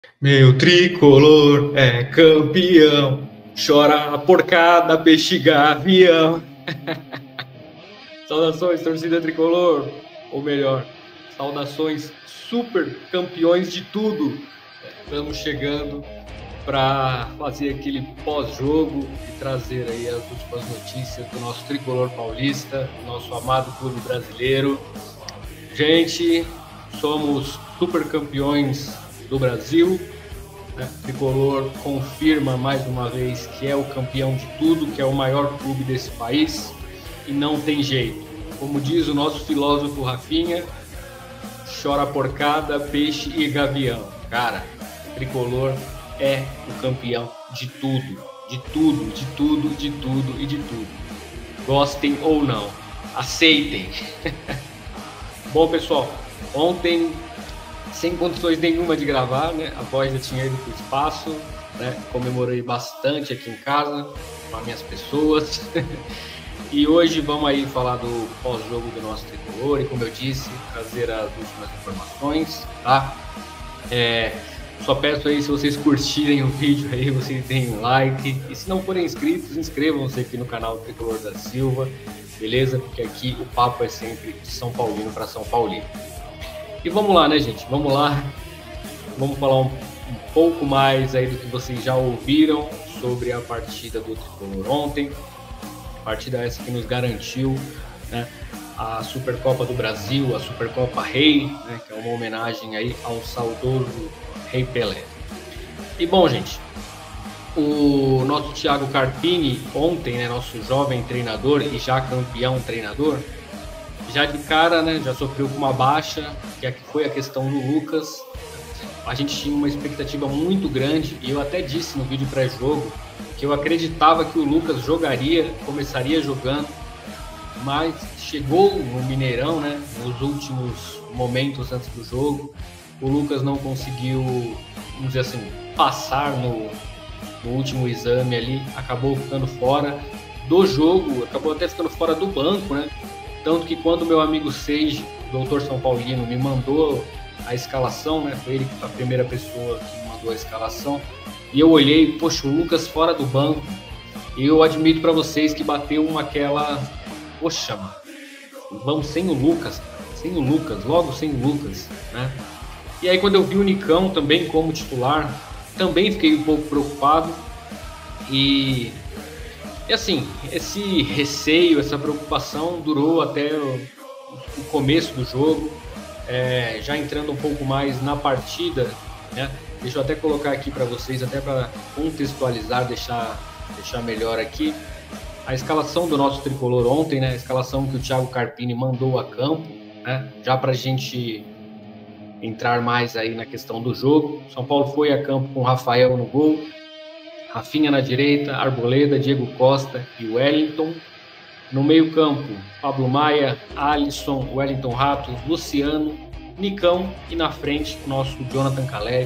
Meu tricolor é campeão, chora a porcada, peixe gavião. Saudações, torcida tricolor, ou melhor, saudações super campeões de tudo. Estamos chegando para fazer aquele pós-jogo e trazer aí as últimas notícias do nosso tricolor paulista, nosso amado clube brasileiro. Gente, somos super campeões do Brasil. Tricolor confirma mais uma vez que é o campeão de tudo, que é o maior clube desse país e não tem jeito. Como diz o nosso filósofo Rafinha, chora porcada, peixe e gavião. Cara, Tricolor é o campeão de tudo, de tudo, de tudo, de tudo e de tudo. Gostem ou não, aceitem. Bom, pessoal, ontem sem condições nenhuma de gravar, né? A voz já tinha ido para o espaço, né? Comemorei bastante aqui em casa com as minhas pessoas. E hoje vamos aí falar do pós-jogo do nosso tricolor e, como eu disse, trazer as últimas informações, tá? Só peço aí, se vocês curtirem o vídeo aí, vocês deem um like. E se não forem inscritos, inscrevam-se aqui no canal Tricolor da Silva, beleza? Porque aqui o papo é sempre de São Paulino para São Paulino. E vamos lá, né, gente? Vamos lá. Vamos falar um pouco mais aí do que vocês já ouviram sobre a partida do Tricolor ontem. Partida essa que nos garantiu, né, a Supercopa do Brasil, a Supercopa Rei, né, que é uma homenagem aí ao saudoso Rei Pelé. E bom, gente, o nosso Thiago Carpini ontem, né, nosso jovem treinador e já campeão treinador, já de cara, né, já sofreu com uma baixa, que foi a questão do Lucas. A gente tinha uma expectativa muito grande e eu até disse no vídeo pré-jogo que eu acreditava que o Lucas começaria jogando, mas chegou no Mineirão, né, nos últimos momentos antes do jogo, o Lucas não conseguiu, vamos dizer assim, passar no último exame ali, acabou ficando fora do jogo, acabou até ficando fora do banco, né? Tanto que quando meu amigo Seiji, doutor São Paulino, me mandou a escalação, né? Foi ele a primeira pessoa que me mandou a escalação. E eu olhei, poxa, o Lucas fora do banco. E eu admito para vocês que bateu aquela... Poxa, mano, vamos sem o Lucas, logo sem o Lucas, né? E aí quando eu vi o Nicão também como titular, também fiquei um pouco preocupado. E assim, esse receio, essa preocupação durou até o começo do jogo, já entrando um pouco mais na partida, né? Deixa eu até colocar aqui para vocês, até para contextualizar, deixar melhor aqui. A escalação do nosso tricolor ontem, né? A escalação que o Thiago Carpini mandou a campo, né? Já para a gente entrar mais aí na questão do jogo. São Paulo foi a campo com Rafael no gol, Rafinha na direita, Arboleda, Diego Costa e Wellington. No meio campo, Pablo Maia, Alisson, Wellington Rato, Luciano, Nicão e na frente o nosso Jonathan Calleri,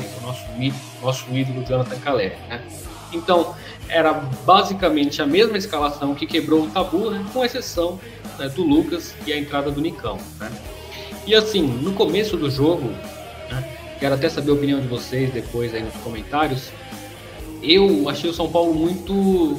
o nosso ídolo Jonathan Calleri, né? Então, era basicamente a mesma escalação que quebrou o tabu, né? Com exceção, né, do Lucas e a entrada do Nicão, né? E assim, no começo do jogo, né, quero até saber a opinião de vocês depois aí nos comentários, eu achei o São Paulo muito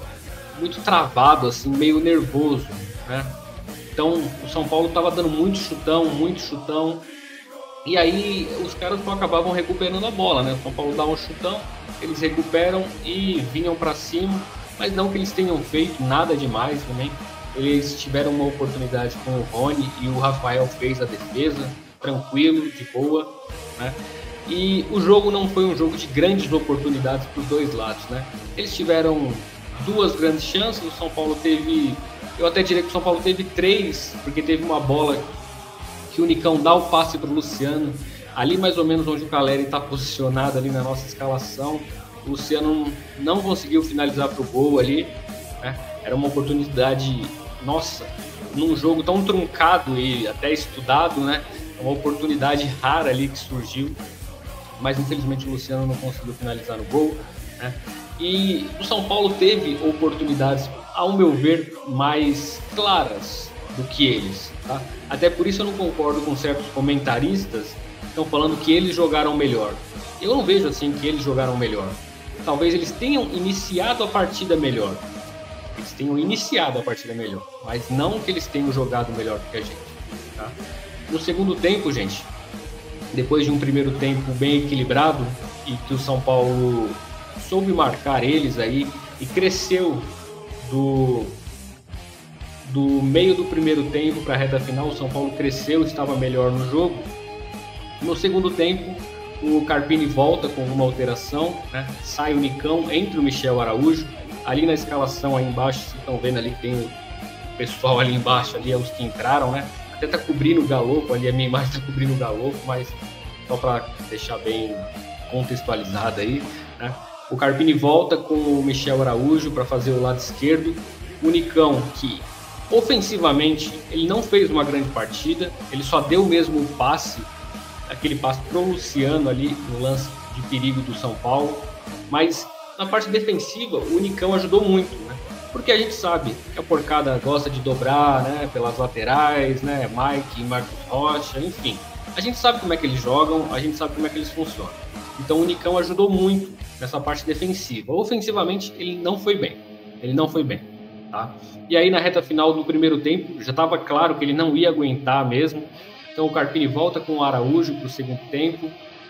travado, assim, meio nervoso, né? Então, o São Paulo estava dando muito chutão, e aí os caras não acabavam recuperando a bola, né? O São Paulo dá um chutão, eles recuperam e vinham para cima, mas não que eles tenham feito nada demais também. Eles tiveram uma oportunidade com o Rony e o Rafael fez a defesa, tranquilo, de boa, né? E o jogo não foi um jogo de grandes oportunidades para os dois lados, né? Eles tiveram duas grandes chances, o São Paulo teve... Eu até diria que o São Paulo teve três, porque teve uma bola que o Nicão dá o passe para o Luciano, ali mais ou menos onde o Calleri está posicionado ali na nossa escalação. O Luciano não conseguiu finalizar para o gol ali, né? Era uma oportunidade, nossa, num jogo tão truncado e até estudado, né? Uma oportunidade rara ali que surgiu, mas infelizmente o Luciano não conseguiu finalizar no gol, né? E o São Paulo teve oportunidades, ao meu ver, mais claras do que eles, tá? Até por isso eu não concordo com certos comentaristas estão falando que eles jogaram melhor. Eu não vejo assim que eles jogaram melhor. Talvez eles tenham iniciado a partida melhor. Eles tenham iniciado a partida melhor, mas não que eles tenham jogado melhor que a gente. Tá? No segundo tempo, gente, depois de um primeiro tempo bem equilibrado e que o São Paulo soube marcar eles aí e cresceu do meio do primeiro tempo para a reta final, o São Paulo cresceu, estava melhor no jogo. No segundo tempo, o Carpini volta com uma alteração, né? Sai o Nicão, entra o Michel Araújo. Ali na escalação, aí embaixo, vocês estão vendo ali, tem o pessoal ali embaixo, ali é os que entraram, né? Até tá cobrindo o Galopo, ali a minha imagem tá cobrindo o Galopo, mas só para deixar bem contextualizado aí, né? O Carpini volta com o Michel Araújo para fazer o lado esquerdo. O Nicão, que ofensivamente ele não fez uma grande partida, ele só deu mesmo o passe, aquele passe pro Luciano ali no lance de perigo do São Paulo, mas na parte defensiva o Nicão ajudou muito, né? Porque a gente sabe que a porcada gosta de dobrar, né, pelas laterais, né, Mike e Marcos Rocha, enfim. A gente sabe como é que eles jogam, a gente sabe como é que eles funcionam. Então o Nicão ajudou muito nessa parte defensiva. Ofensivamente ele não foi bem, tá? E aí na reta final do primeiro tempo já estava claro que ele não ia aguentar mesmo. Então o Carpini volta com o Araújo para o segundo tempo.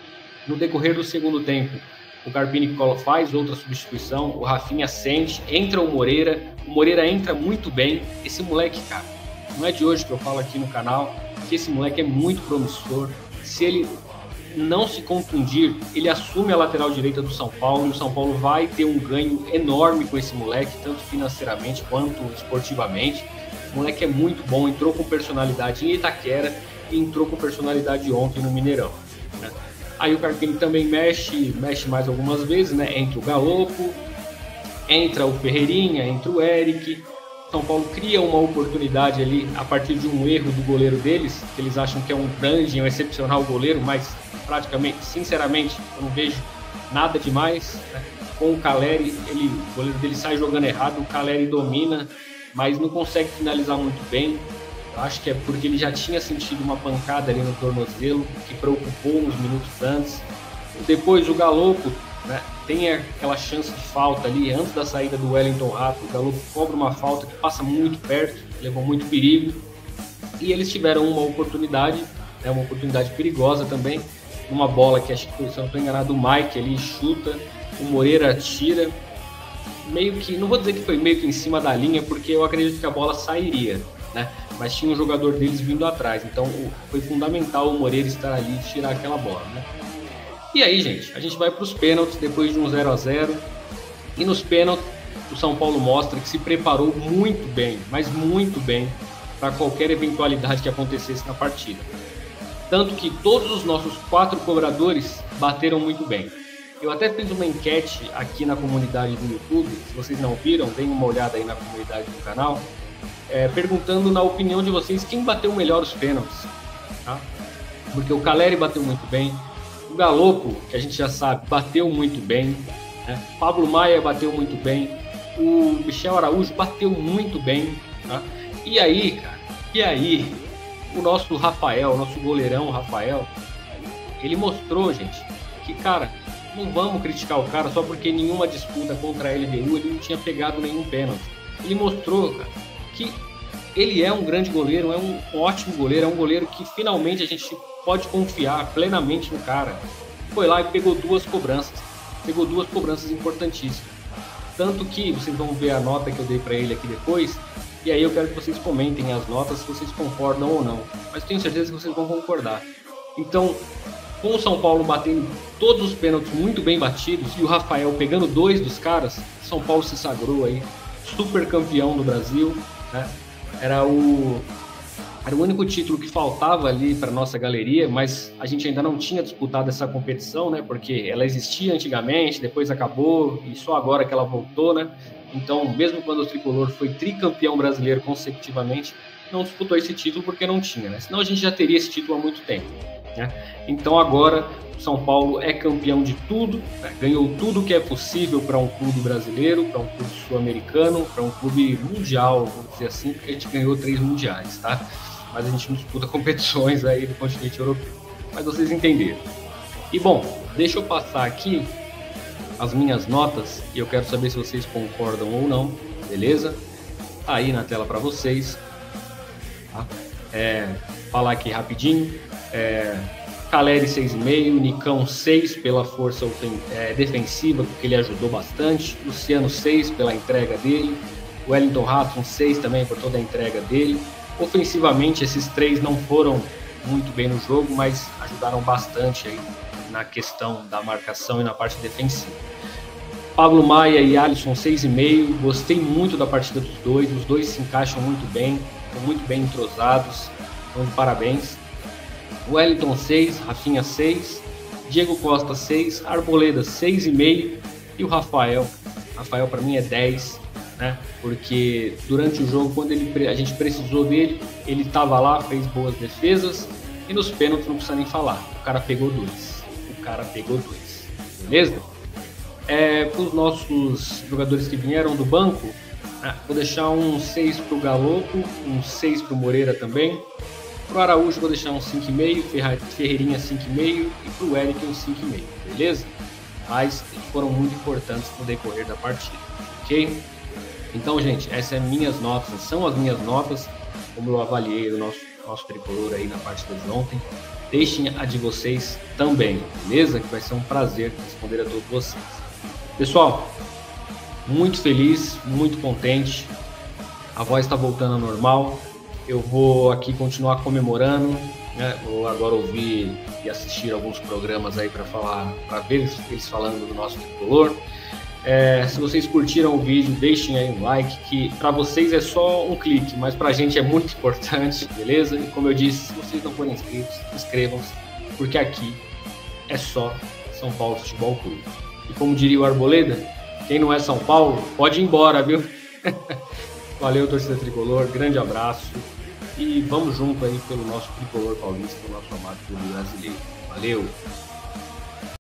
No decorrer do segundo tempo, o Carpini faz outra substituição, o Rafinha sente, entra o Moreira entra muito bem. Esse moleque, cara, não é de hoje que eu falo aqui no canal, que esse moleque é muito promissor. Se ele não se contundir, ele assume a lateral direita do São Paulo, e o São Paulo vai ter um ganho enorme com esse moleque, tanto financeiramente quanto esportivamente. O moleque é muito bom, entrou com personalidade em Itaquera e entrou com personalidade ontem no Mineirão, né? Aí o Carpini também mexe mais algumas vezes, né? Entra o Galopo, entra o Ferreirinha, entra o Eric. São Paulo cria uma oportunidade ali a partir de um erro do goleiro deles, que eles acham que é um grande, um excepcional goleiro, mas praticamente, sinceramente, eu não vejo nada demais, né? Com o Caleri, o goleiro dele sai jogando errado, o Caleri domina, mas não consegue finalizar muito bem. Eu acho que é porque ele já tinha sentido uma pancada ali no tornozelo, que preocupou uns minutos antes. Depois o Galopo, né, tem aquela chance de falta ali, antes da saída do Wellington Rato, o Galopo cobra uma falta que passa muito perto, levou muito perigo. E eles tiveram uma oportunidade, né, uma oportunidade perigosa também, uma bola que acho que, se eu não estou enganado, o Mike ali chuta, o Moreira tira, meio que, não vou dizer que foi meio que em cima da linha, porque eu acredito que a bola sairia, né? Mas tinha um jogador deles vindo atrás, então foi fundamental o Moreira estar ali e tirar aquela bola, né? E aí, gente, a gente vai para os pênaltis depois de um 0-0, e nos pênaltis o São Paulo mostra que se preparou muito bem, mas muito bem, para qualquer eventualidade que acontecesse na partida. Tanto que todos os nossos 4 cobradores bateram muito bem. Eu até fiz uma enquete aqui na comunidade do YouTube, se vocês não viram, deem uma olhada aí na comunidade do canal, perguntando na opinião de vocês quem bateu melhor os pênaltis, tá? Porque o Caleri bateu muito bem, o Galopo, que a gente já sabe, bateu muito bem, né? Pablo Maia bateu muito bem, o Michel Araújo bateu muito bem, tá? E aí, cara, o nosso Rafael, o nosso goleirão Rafael, ele mostrou, gente, que, cara, não vamos criticar o cara só porque em nenhuma disputa contra a LDU ele não tinha pegado nenhum pênalti. Ele mostrou, cara, que ele é um grande goleiro, é um ótimo goleiro, é um goleiro que finalmente a gente pode confiar plenamente no cara. Foi lá e pegou 2 cobranças importantíssimas. Tanto que vocês vão ver a nota que eu dei para ele aqui depois, e aí eu quero que vocês comentem as notas se vocês concordam ou não, mas tenho certeza que vocês vão concordar. Então, com o São Paulo batendo todos os pênaltis muito bem batidos e o Rafael pegando 2 dos caras, São Paulo se sagrou aí super campeão do Brasil, né? Era o único título que faltava ali para nossa galeria, mas a gente ainda não tinha disputado essa competição, né? Porque ela existia antigamente, depois acabou e só agora que ela voltou, né? Então, mesmo quando o Tricolor foi tricampeão brasileiro consecutivamente, não disputou esse título porque não tinha, né? Senão a gente já teria esse título há muito tempo, né? Então agora o São Paulo é campeão de tudo, né? Ganhou tudo que é possível para um clube brasileiro, para um clube sul-americano, para um clube mundial, vamos dizer assim, porque a gente ganhou 3 mundiais, tá? Mas a gente não disputa competições aí do continente europeu. mas vocês entenderam. E bom, deixa eu passar aqui as minhas notas e eu quero saber se vocês concordam ou não, beleza? Tá aí na tela para vocês. Tá? Falar aqui rapidinho. Caleri 6,5, Nicão 6 pela força defensiva, porque ele ajudou bastante. Luciano 6 pela entrega dele. Wellington Rato 6 também por toda a entrega dele. Ofensivamente, esses 3 não foram muito bem no jogo, mas ajudaram bastante aí na questão da marcação e na parte defensiva. Pablo Maia e Alisson 6,5, gostei muito da partida dos dois, os dois se encaixam muito bem, estão muito bem entrosados, então parabéns. Wellington 6, Rafinha 6, Diego Costa 6, Arboleda 6,5 e o Rafael para mim é 10, né? Porque durante o jogo, quando a gente precisou dele, ele estava lá, fez boas defesas e nos pênaltis não precisa nem falar, o cara pegou dois, beleza? Para os nossos jogadores que vieram do banco, vou deixar um 6 para o Galopo, um 6 para o Moreira também. Para o Araújo vou deixar um 5,5, Ferreirinha 5,5 e para o Eric um 5,5, beleza? Mas foram muito importantes no decorrer da partida, ok? Então, gente, essas são as minhas notas, como eu avaliei o nosso tricolor aí na partida de ontem. Deixem a de vocês também, beleza? Que vai ser um prazer responder a todos vocês. Pessoal, muito feliz, muito contente. A voz está voltando ao normal. Eu vou aqui continuar comemorando, né? Vou agora ouvir e assistir alguns programas aí para ver eles falando do nosso tricolor. Se vocês curtiram o vídeo, deixem aí um like, que para vocês é só um clique, mas para a gente é muito importante, beleza? E como eu disse, se vocês não forem inscritos, inscrevam-se, porque aqui é só São Paulo Futebol Clube. E como diria o Arboleda, quem não é São Paulo, pode ir embora, viu? Valeu, torcida tricolor, grande abraço e vamos junto aí pelo nosso tricolor paulista, o nosso amado clube brasileiro. Valeu!